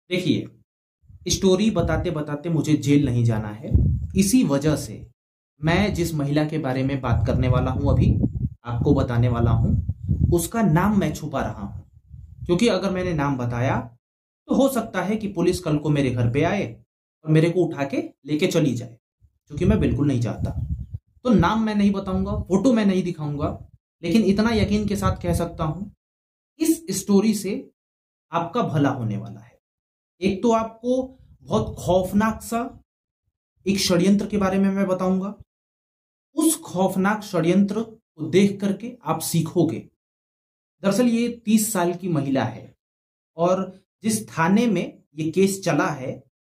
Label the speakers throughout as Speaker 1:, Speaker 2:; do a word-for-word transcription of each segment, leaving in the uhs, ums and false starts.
Speaker 1: देखिए, स्टोरी बताते बताते मुझे जेल नहीं जाना है। इसी वजह से मैं जिस महिला के बारे में बात करने वाला हूं, अभी आपको बताने वाला हूं, उसका नाम मैं छुपा रहा हूं। क्योंकि अगर मैंने नाम बताया तो हो सकता है कि पुलिस कल को मेरे घर पे आए और मेरे को उठा के लेके चली जाए, जो कि मैं बिल्कुल नहीं चाहता। तो नाम मैं नहीं बताऊंगा, फोटो मैं नहीं दिखाऊंगा, लेकिन इतना यकीन के साथ कह सकता हूं, इस स्टोरी से आपका भला होने वाला है। एक तो आपको बहुत खौफनाक सा एक षड्यंत्र के बारे में मैं बताऊंगा। उस खौफनाक षड्यंत्र को देख करके आप सीखोगे। दरअसल ये तीस साल की महिला है और जिस थाने में ये केस चला है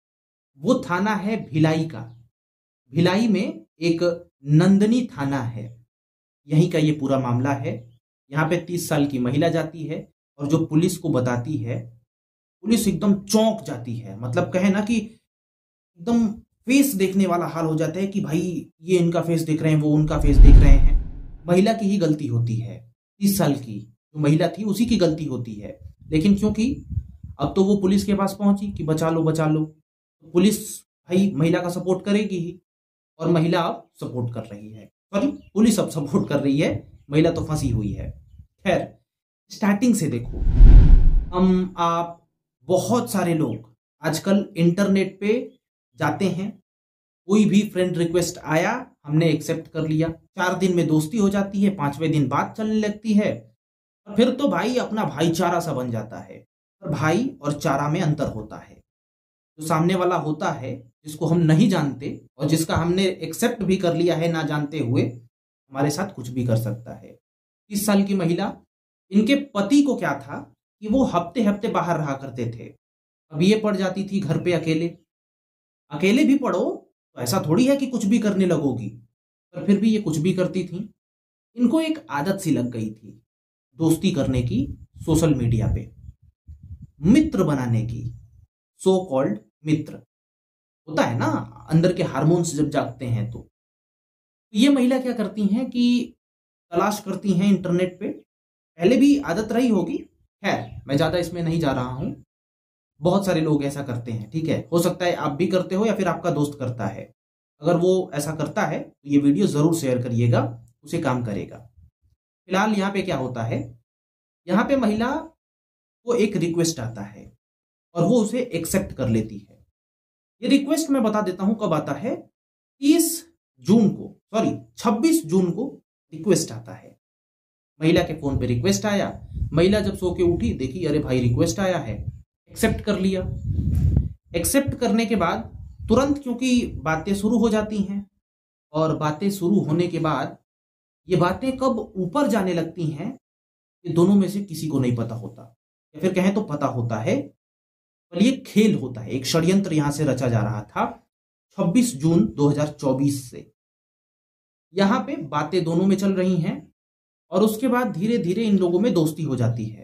Speaker 1: वो थाना है भिलाई का। भिलाई में एक नंदनी थाना है, यहीं का ये पूरा मामला है। यहाँ पे तीस साल की महिला जाती है और जो पुलिस को बताती है, पुलिस एकदम चौंक जाती है। मतलब कहे ना कि एकदम फेस देखने वाला हाल हो जाता है कि भाई ये इनका फेस देख रहे हैं, वो उनका फेस देख रहे हैं। महिला की ही गलती होती है, तीस साल की जो महिला थी उसी की गलती होती है। लेकिन क्योंकि अब तो वो पुलिस के पास पहुंची कि बचा लो बचा लो, तो पुलिस भाई महिला का सपोर्ट करेगी ही, और महिला अब सपोर्ट कर रही है। सॉरी, पुलिस अब सपोर्ट कर रही है, महिला तो फंसी हुई है। खैर, स्टार्टिंग से देखो, हम आप बहुत सारे लोग आजकल इंटरनेट पे जाते हैं, कोई भी फ्रेंड रिक्वेस्ट आया, हमने एक्सेप्ट कर लिया, चार दिन में दोस्ती हो जाती है, पांचवें दिन बात चलने लगती है, और फिर तो भाई अपना भाईचारा सा बन जाता है। पर भाई और चारा में अंतर होता है। जो सामने वाला होता है, जिसको हम नहीं जानते और जिसका हमने एक्सेप्ट भी कर लिया है ना जानते हुए, हमारे साथ कुछ भी कर सकता है। तीस साल की महिला, इनके पति को क्या था कि वो हफ्ते हफ्ते बाहर रहा करते थे। अब ये पड़ जाती थी घर पे अकेले। अकेले भी पढ़ो तो ऐसा थोड़ी है कि कुछ भी करने लगोगी, पर फिर भी ये कुछ भी करती थी। इनको एक आदत सी लग गई थी दोस्ती करने की, सोशल मीडिया पे मित्र बनाने की। सो कॉल्ड मित्र होता है ना, अंदर के हार्मोन्स जब जागते हैं तो ये महिला क्या करती हैं कि तलाश करती हैं इंटरनेट पे। पहले भी आदत रही होगी, खैर मैं ज्यादा इसमें नहीं जा रहा हूं। बहुत सारे लोग ऐसा करते हैं, ठीक है, हो सकता है आप भी करते हो या फिर आपका दोस्त करता है। अगर वो ऐसा करता है तो ये वीडियो जरूर शेयर करिएगा, उसे काम करेगा। फिलहाल यहाँ पे क्या होता है, यहाँ पे महिला को एक रिक्वेस्ट आता है और वो उसे एक्सेप्ट कर लेती है। ये रिक्वेस्ट मैं बता देता हूं कब आता है। तीस जून को, सॉरी छब्बीस जून को रिक्वेस्ट आता है। महिला के फोन पे रिक्वेस्ट आया, महिला जब सो के उठी, देखी अरे भाई रिक्वेस्ट आया है, एक्सेप्ट कर लिया। एक्सेप्ट करने के बाद तुरंत, क्योंकि बातें शुरू हो जाती हैं, और बातें शुरू होने के बाद ये बातें कब ऊपर जाने लगती हैं ये दोनों में से किसी को नहीं पता होता, या फिर कहें तो पता होता है, पर ये खेल होता है, एक षड्यंत्र यहां से रचा जा रहा था। छब्बीस जून दो हज़ार चौबीस से यहां पे बातें दोनों में चल रही हैं, और उसके बाद धीरे धीरे इन लोगों में दोस्ती हो जाती है।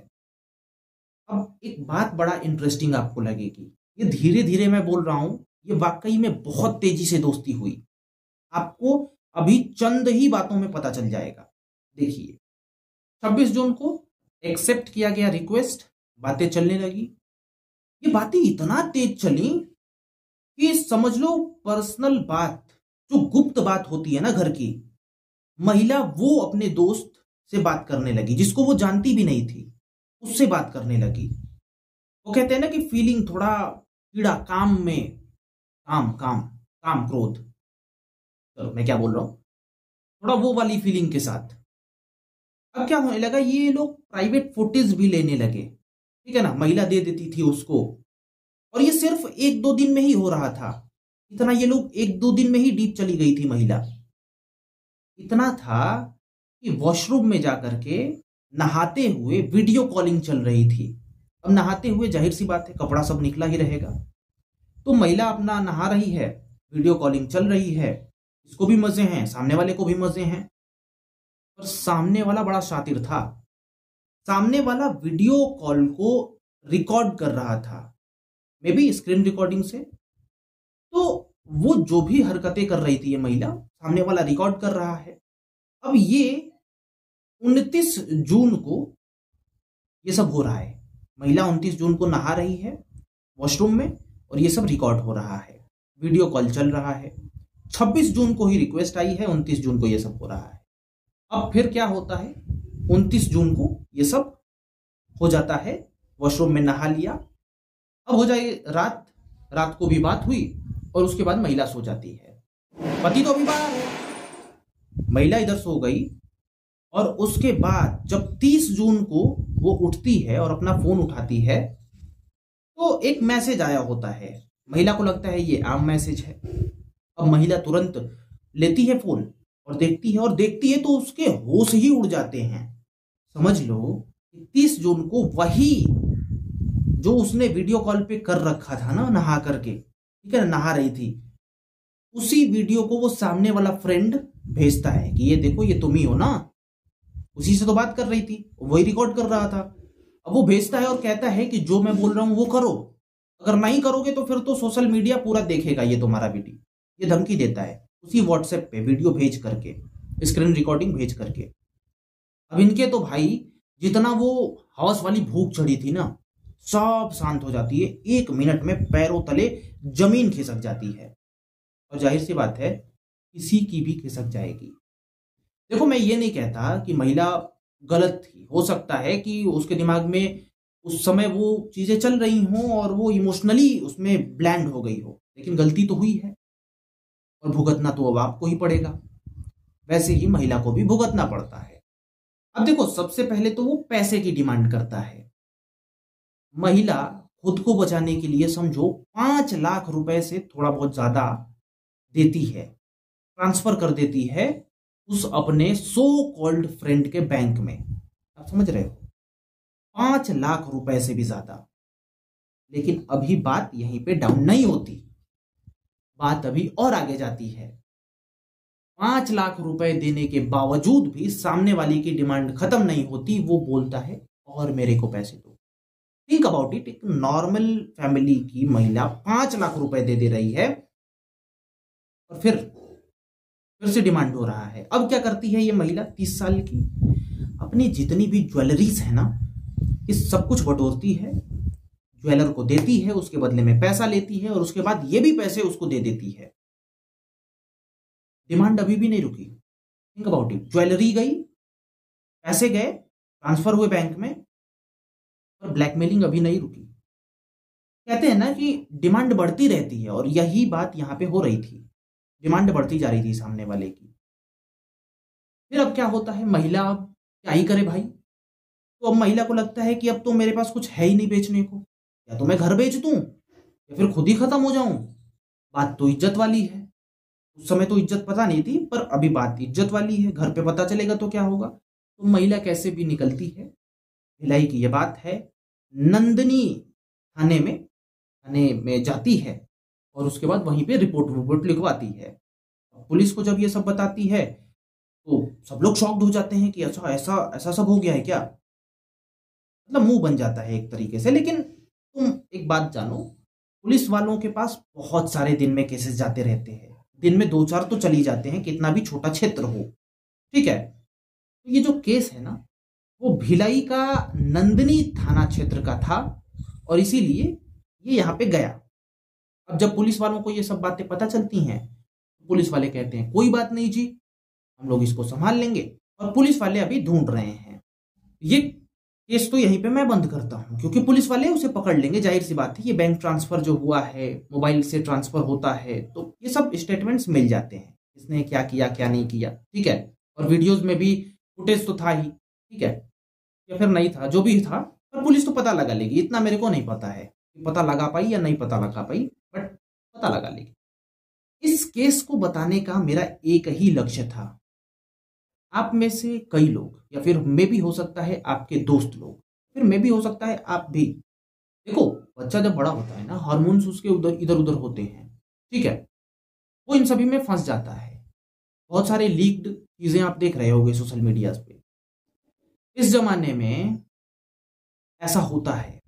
Speaker 1: अब एक बात बड़ा इंटरेस्टिंग आपको लगेगी, ये धीरे धीरे मैं बोल रहा हूं, ये वाकई में बहुत तेजी से दोस्ती हुई। आपको अभी चंद ही बातों में पता चल जाएगा। देखिए, छब्बीस जून को एक्सेप्ट किया गया रिक्वेस्ट, बातें चलने लगी। ये बातें इतना तेज चली कि समझ लो पर्सनल बात, जो गुप्त बात होती है ना घर की, महिला वो अपने दोस्त से बात करने लगी जिसको वो जानती भी नहीं थी, उससे बात करने लगी। वो कहते हैं ना कि फीलिंग थोड़ा कीड़ा काम में, काम काम काम क्रोध, चलो मैं क्या बोल रहा हूं, थोड़ा वो वाली फीलिंग के साथ। अब क्या होने लगा, ये लोग प्राइवेट फुटेज भी लेने लगे, ठीक है ना, महिला दे देती थी उसको, और ये सिर्फ एक दो दिन में ही हो रहा था। इतना ये लोग एक दो दिन में ही डीप चली गई थी महिला। इतना था कि वॉशरूम में जाकर के नहाते हुए वीडियो कॉलिंग चल रही थी। अब नहाते हुए जाहिर सी बात है कपड़ा सब निकला ही रहेगा, तो महिला अपना नहा रही है, वीडियो कॉलिंग चल रही है, इसको भी मजे हैं, सामने वाले को भी मजे हैं। पर सामने वाला बड़ा शातिर था, सामने वाला वीडियो कॉल को रिकॉर्ड कर रहा था, मे बी स्क्रीन रिकॉर्डिंग से। तो वो जो भी हरकतें कर रही थी ये महिला, सामने वाला रिकॉर्ड कर रहा है। अब ये उनतीस जून को ये सब हो रहा है, महिला उनतीस जून को नहा रही है, वॉशरूम में, और ये सब रिकॉर्ड हो रहा है, वीडियो कॉल चल रहा है। छब्बीस जून को ही रिक्वेस्ट आई है, उनतीस जून को ये सब हो रहा है। अब फिर क्या होता है, उनतीस जून को ये सब हो जाता है, वॉशरूम में नहा लिया। अब हो जाए रात, रात को भी बात हुई और उसके बाद महिला सो जाती है। पति तो अभी बाहर है, महिला इधर सो गई। और उसके बाद जब तीस जून को वो उठती है और अपना फोन उठाती है तो एक मैसेज आया होता है। महिला को लगता है ये आम मैसेज है। अब महिला तुरंत लेती है फोन और देखती है, और देखती है तो उसके होश ही उड़ जाते हैं। समझ लो तीस जून को वही जो उसने वीडियो कॉल पे कर रखा था ना, नहा करके, ठीक है, नहा रही थी, उसी वीडियो को वो सामने वाला फ्रेंड भेजता है कि ये देखो ये तुम ही हो ना, उसी से तो बात कर रही थी, वही रिकॉर्ड कर रहा था। अब वो भेजता है और कहता है कि जो मैं बोल रहा हूं वो करो, अगर नहीं करोगे तो फिर तो सोशल मीडिया पूरा देखेगा ये तुम्हारा वीडियो। ये धमकी देता है उसी व्हाट्सएप पे वीडियो भेज करके, स्क्रीन रिकॉर्डिंग भेज करके। अब इनके तो भाई जितना वो हवस वाली भूख चढ़ी थी ना, सब शांत हो जाती है। एक मिनट में पैरों तले जमीन खिसक जाती है, और जाहिर सी बात है किसी की भी खिसक जाएगी। देखो मैं ये नहीं कहता कि महिला गलत थी, हो सकता है कि उसके दिमाग में उस समय वो चीजें चल रही हों और वो इमोशनली उसमें ब्लैंड हो गई हो, लेकिन गलती तो हुई है और भुगतना तो अब आपको ही पड़ेगा। वैसे ही महिला को भी भुगतना पड़ता है। अब देखो सबसे पहले तो वो पैसे की डिमांड करता है। महिला खुद को बचाने के लिए समझो पांच लाख रुपए से थोड़ा बहुत ज्यादा देती है, ट्रांसफर कर देती है उस अपने सो कॉल्ड फ्रेंड के बैंक में। आप समझ रहे हो, पांच लाख रुपए से भी ज्यादा। लेकिन अभी बात यहीं पे डाउन नहीं होती, बात अभी और आगे जाती है। पांच लाख रुपए देने के बावजूद भी सामने वाली की डिमांड खत्म नहीं होती। वो बोलता है और मेरे को पैसे दो। थिंक अबाउट इट, एक नॉर्मल फैमिली की महिला पांच लाख रुपए दे दे रही है और फिर फिर से डिमांड हो रहा है। अब क्या करती है ये महिला तीस साल की, अपनी जितनी भी ज्वेलरीज है ना, इस सब कुछ बटोरती है, ज्वेलर को देती है, उसके बदले में पैसा लेती है और उसके बाद ये भी पैसे उसको दे देती है। डिमांड अभी भी नहीं रुकी। थिंक अबाउट इट, ज्वेलरी गई, पैसे गए, ट्रांसफर हुए बैंक में, और ब्लैकमेलिंग अभी नहीं रुकी। कहते हैं ना कि डिमांड बढ़ती रहती है, और यही बात यहां पे हो रही थी। डिमांड बढ़ती जा रही थी सामने वाले की। फिर अब क्या होता है, महिला अब क्या ही करे भाई। तो अब महिला को लगता है कि अब तो मेरे पास कुछ है ही नहीं बेचने को, या तो मैं घर बेच दूं या फिर खुद ही खत्म हो जाऊं। बात तो इज्जत वाली है। उस समय तो इज्जत पता नहीं थी, पर अभी बात इज्जत वाली है। घर पे पता चलेगा तो क्या होगा। तो महिला कैसे भी निकलती है। भिलाई की यह बात है, नंदिनी थाने में थाने में जाती है और उसके बाद वहीं पे रिपोर्ट रिपोर्ट लिखवाती है। पुलिस को जब ये सब बताती है तो सब लोग शॉक्ड हो जाते हैं कि अच्छा ऐसा ऐसा सब हो गया है क्या। मतलब मुंह बन जाता है एक तरीके से। लेकिन तुम एक बात जानो, पुलिस वालों के पास बहुत सारे दिन में केसेस जाते रहते हैं। दिन में दो चार तो चली जाते हैं, कितना भी छोटा क्षेत्र हो, ठीक है। तो ये जो केस है ना, वो भिलाई का नंदिनी थाना क्षेत्र का था और इसीलिए ये यहाँ पे गया। अब जब पुलिस वालों को ये सब बातें पता चलती हैं, पुलिस वाले कहते हैं कोई बात नहीं जी, हम लोग इसको संभाल लेंगे। और पुलिस वाले अभी ढूंढ रहे हैं। ये केस तो यहीं पे मैं बंद करता हूं, क्योंकि पुलिस वाले उसे पकड़ लेंगे। जाहिर सी बात है, ये बैंक ट्रांसफर जो हुआ है, मोबाइल से ट्रांसफर होता है, तो ये सब स्टेटमेंट्स मिल जाते हैं, इसने क्या किया क्या नहीं किया, ठीक है। और वीडियोज में भी फुटेज तो था ही, ठीक है, या फिर नहीं था, जो भी था, पर पुलिस तो पता लगा लेगी। इतना मेरे को नहीं पता है कि पता लगा पाई या नहीं पता लगा पाई, बट पता लगा लेगी। इस केस को बताने का मेरा एक ही लक्ष्य था। आप में से कई लोग, या फिर मैं भी हो सकता है आपके दोस्त लोग, फिर मैं भी हो सकता है आप भी। देखो बच्चा जब बड़ा होता है ना, हार्मोन्स उसके उधर इधर उधर होते हैं, ठीक है, वो इन सभी में फंस जाता है। बहुत सारे लीक्ड चीजें आप देख रहे होंगे सोशल मीडिया पे। इस जमाने में ऐसा होता है,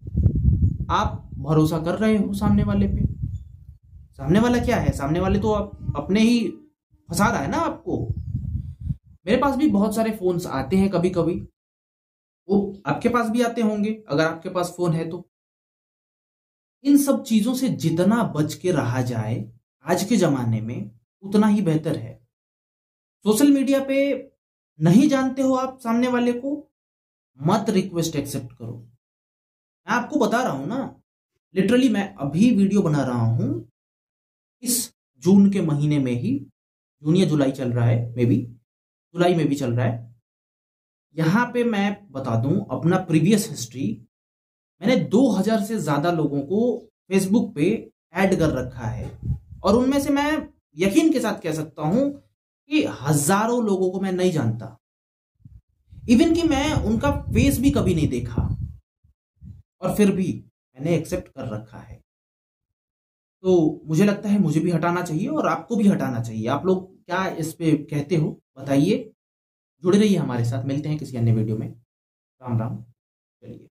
Speaker 1: आप भरोसा कर रहे हो सामने वाले पे। सामने वाला क्या है, सामने वाले तो आप अपने ही फंसा रहा है ना आपको। मेरे पास भी बहुत सारे फोन्स आते हैं, कभी कभी वो आपके पास भी आते होंगे अगर आपके पास फोन है तो। इन सब चीजों से जितना बच के रहा जाए आज के जमाने में उतना ही बेहतर है। सोशल मीडिया पे नहीं जानते हो आप सामने वाले को, मत रिक्वेस्ट एक्सेप्ट करो। मैं आपको बता रहा हूं ना, लिटरली मैं अभी वीडियो बना रहा हूं इस जून के महीने में ही, जून या जुलाई चल रहा है, मे बी जुलाई में भी चल रहा है। यहां पे मैं बता दूं अपना प्रीवियस हिस्ट्री, मैंने दो हज़ार से ज्यादा लोगों को फेसबुक पे ऐड कर रखा है और उनमें से मैं यकीन के साथ कह सकता हूं कि हजारों लोगों को मैं नहीं जानता, इवन कि मैं उनका फेस भी कभी नहीं देखा, और फिर भी मैंने एक्सेप्ट कर रखा है। तो मुझे लगता है मुझे भी हटाना चाहिए और आपको भी हटाना चाहिए। आप लोग क्या इस पे कहते हो बताइए। जुड़े रहिए हमारे साथ, मिलते हैं किसी अन्य वीडियो में। राम राम। चलिए।